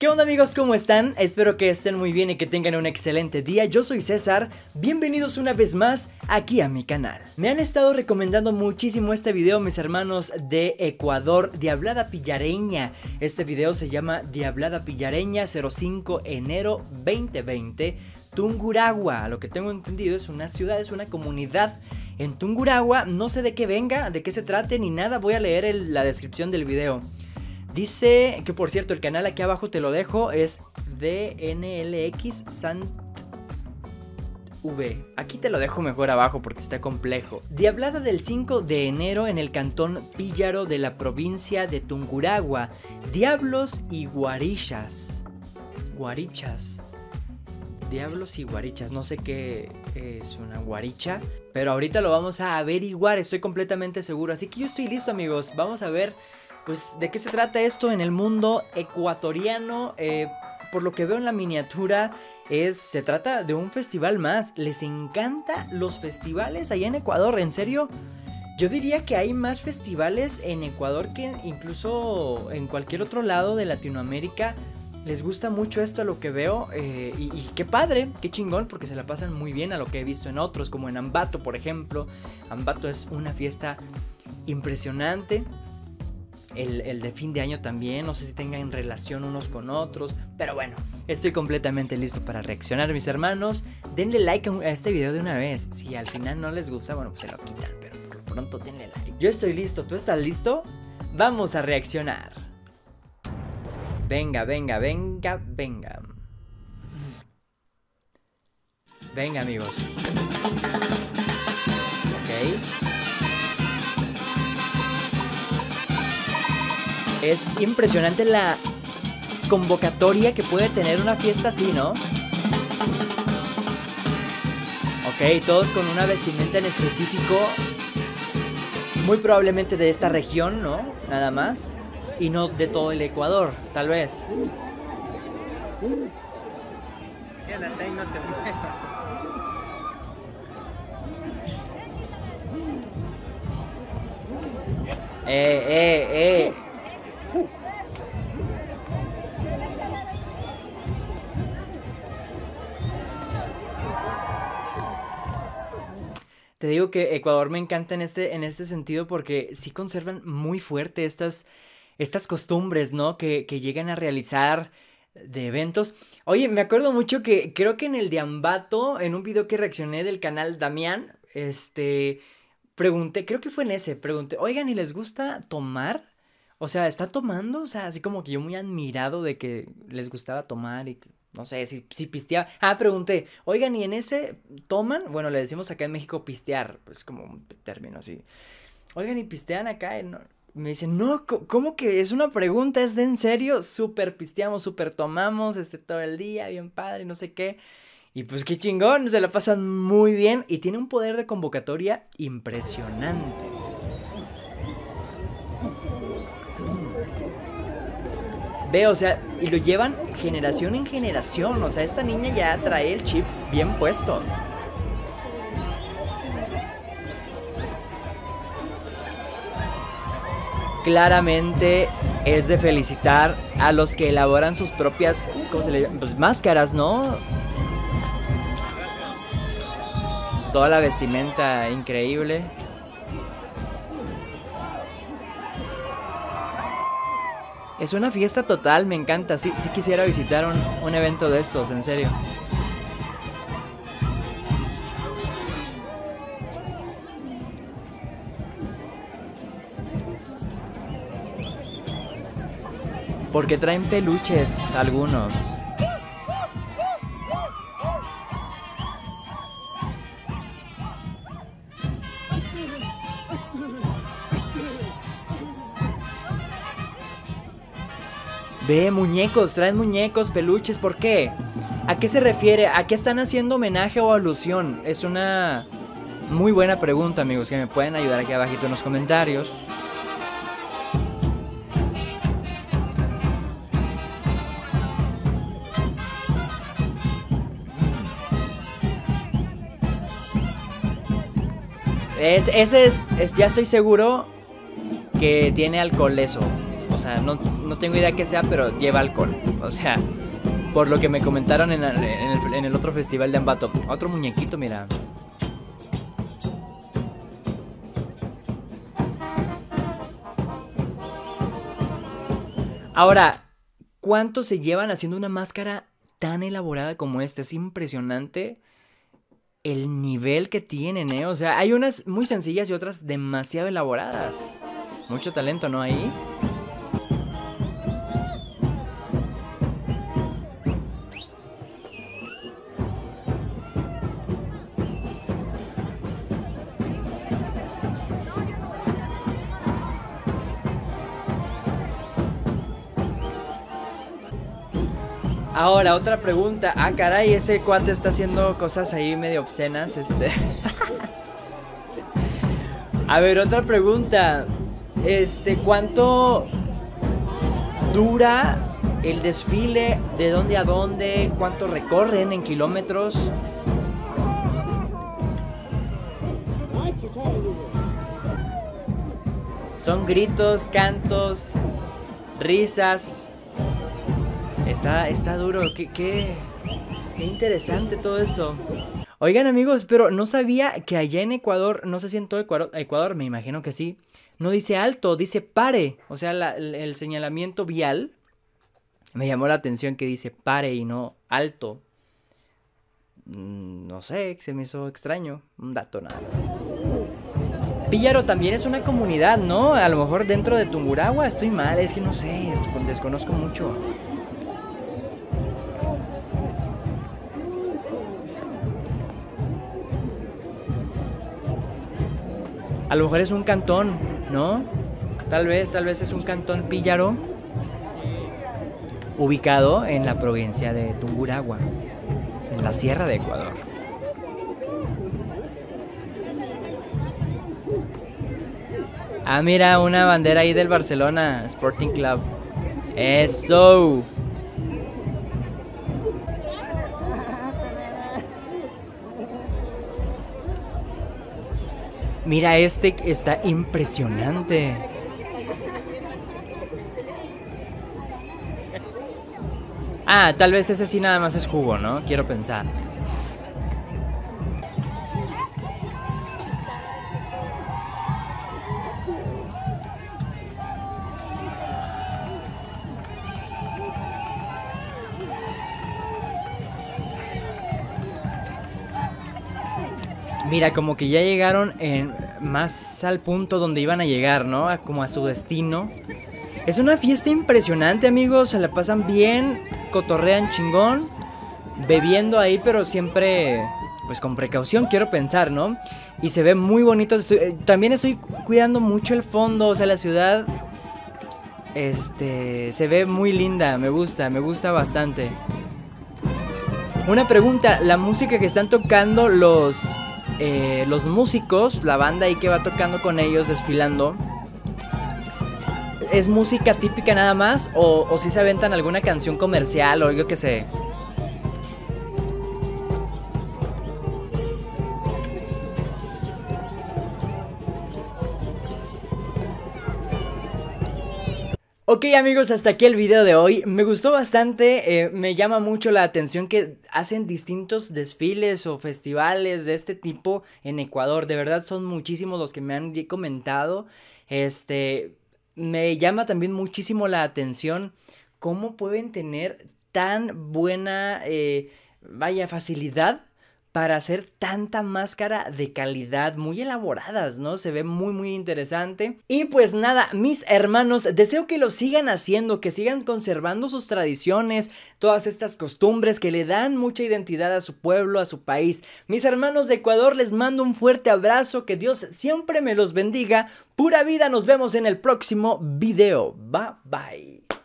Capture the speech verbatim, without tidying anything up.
¿Qué onda amigos? ¿Cómo están? Espero que estén muy bien y que tengan un excelente día. Yo soy César, bienvenidos una vez más aquí a mi canal. Me han estado recomendando muchísimo este video mis hermanos de Ecuador, Diablada Pillareña. Este video se llama Diablada Pillareña, cero cinco de enero veinte veinte, Tungurahua. A lo que tengo entendido es una ciudad, es una comunidad en Tungurahua. No sé de qué venga, de qué se trate ni nada, voy a leer el, la descripción del video. Dice que, por cierto, el canal aquí abajo te lo dejo, es D N L X Sant V. Aquí te lo dejo mejor abajo porque está complejo. Diablada del cinco de enero en el cantón Píllaro de la provincia de Tungurahua. Diablos y guarichas. Guarichas. Diablos y guarichas. No sé qué es una guaricha, pero ahorita lo vamos a averiguar, estoy completamente seguro. Así que yo estoy listo, amigos. Vamos a ver... pues, ¿de qué se trata esto en el mundo ecuatoriano? Eh, por lo que veo en la miniatura, es, se trata de un festival más. ¿Les encanta los festivales allá en Ecuador? ¿En serio? Yo diría que hay más festivales en Ecuador que incluso en cualquier otro lado de Latinoamérica. Les gusta mucho esto a lo que veo, eh, y, y qué padre, qué chingón, porque se la pasan muy bien a lo que he visto en otros, como en Ambato, por ejemplo. Ambato es una fiesta impresionante. El, el de fin de año también, no sé si tengan relación unos con otros, pero bueno, estoy completamente listo para reaccionar, mis hermanos. Denle like a este video de una vez. Si al final no les gusta, bueno, pues se lo quitan, pero por lo pronto denle like. Yo estoy listo, ¿tú estás listo? Vamos a reaccionar. Venga, venga, venga, venga. Venga, amigos. Ok. Es impresionante la convocatoria que puede tener una fiesta así, ¿no? Ok, todos con una vestimenta en específico, muy probablemente de esta región, ¿no? Nada más. Y no de todo el Ecuador, tal vez. Quédate ahí, no te muevas. Eh, eh, eh. Te digo que Ecuador me encanta en este, en este sentido porque sí conservan muy fuerte estas, estas costumbres, ¿no? Que, que llegan a realizar de eventos. Oye, me acuerdo mucho que creo que en el de Ambato, en un video que reaccioné del canal Damián, este, pregunté, creo que fue en ese, pregunté, oigan, ¿y les gusta tomar? O sea, ¿está tomando? O sea, así como que yo muy admirado de que les gustaba tomar y... no sé, si, si pisteaba. Ah, pregunté, oigan, ¿y en ese toman? Bueno, le decimos acá en México pistear, pues como un término así. Oigan, ¿y pistean acá? No. Me dicen, no, ¿cómo que es una pregunta? ¿Es de en serio? Súper pisteamos, súper tomamos, este, todo el día, bien padre, no sé qué. Y pues qué chingón, se la pasan muy bien y tiene un poder de convocatoria impresionante. Ve, o sea, y lo llevan generación en generación. O sea, esta niña ya trae el chip bien puesto. Claramente es de felicitar a los que elaboran sus propias, ¿cómo se le llama? Pues máscaras, ¿no? Toda la vestimenta increíble. Es una fiesta total, me encanta. Sí, sí quisiera visitar un, un evento de estos, en serio. Porque traen peluches algunos. Ve, muñecos, traen muñecos, peluches, ¿por qué? ¿A qué se refiere? ¿A qué están haciendo homenaje o alusión? Es una muy buena pregunta, amigos, que me pueden ayudar aquí abajito en los comentarios. Es, ese es, es, ya estoy seguro que tiene alcohol eso. O sea, no, no no tengo idea qué sea, pero lleva alcohol. O sea, por lo que me comentaron en el, en el, en el otro festival de Ambato. Otro muñequito, mira. Ahora, ¿cuánto se llevan haciendo una máscara tan elaborada como esta? Es impresionante el nivel que tienen, ¿eh? O sea, hay unas muy sencillas y otras demasiado elaboradas. Mucho talento, ¿no? Ahí. Ahora, otra pregunta. Ah, caray, ese cuate está haciendo cosas ahí medio obscenas, este. A ver, otra pregunta. Este, ¿cuánto dura el desfile? ¿De dónde a dónde? ¿Cuánto recorren en kilómetros? Son gritos, cantos, risas. Está, está duro, qué, qué, qué interesante todo esto. Oigan amigos, pero no sabía que allá en Ecuador, no sé si en todo Ecuador, Ecuador me imagino que sí, no dice alto, dice pare. O sea, la, el, el señalamiento vial, me llamó la atención que dice pare y no alto. No sé, se me hizo extraño, un dato nada más. Píllaro también es una comunidad, ¿no? A lo mejor dentro de Tungurahua, estoy mal, es que no sé, desconozco mucho. A lo mejor es un cantón, ¿no? Tal vez, tal vez es un cantón Píllaro, ubicado en la provincia de Tungurahua, en la sierra de Ecuador. Ah, mira, una bandera ahí del Barcelona Sporting Club. ¡Eso! Mira, este está impresionante. Ah, tal vez ese sí nada más es jugo, ¿no? Quiero pensar. Mira, como que ya llegaron en, más al punto donde iban a llegar, ¿no? Como a su destino. Es una fiesta impresionante, amigos. Se la pasan bien, cotorrean chingón, bebiendo ahí, pero siempre, pues con precaución, quiero pensar, ¿no? Y se ve muy bonito. Estoy, también estoy cuidando mucho el fondo, o sea, la ciudad, este, se ve muy linda. Me gusta, me gusta bastante. Una pregunta, la música que están tocando los... Eh, los músicos, la banda ahí que va tocando con ellos, desfilando, ¿es música típica nada más? ¿O, o si se aventan alguna canción comercial o yo qué sé? Ok amigos, hasta aquí el video de hoy. Me gustó bastante, eh, me llama mucho la atención que hacen distintos desfiles o festivales de este tipo en Ecuador. De verdad son muchísimos los que me han comentado. Este, me llama también muchísimo la atención cómo pueden tener tan buena, eh, vaya, facilidad para hacer tanta máscara de calidad, muy elaboradas, ¿no? Se ve muy muy interesante. Y pues nada, mis hermanos, deseo que lo sigan haciendo, que sigan conservando sus tradiciones, todas estas costumbres que le dan mucha identidad a su pueblo, a su país. Mis hermanos de Ecuador, les mando un fuerte abrazo, que Dios siempre me los bendiga. Pura vida, nos vemos en el próximo video. Bye bye.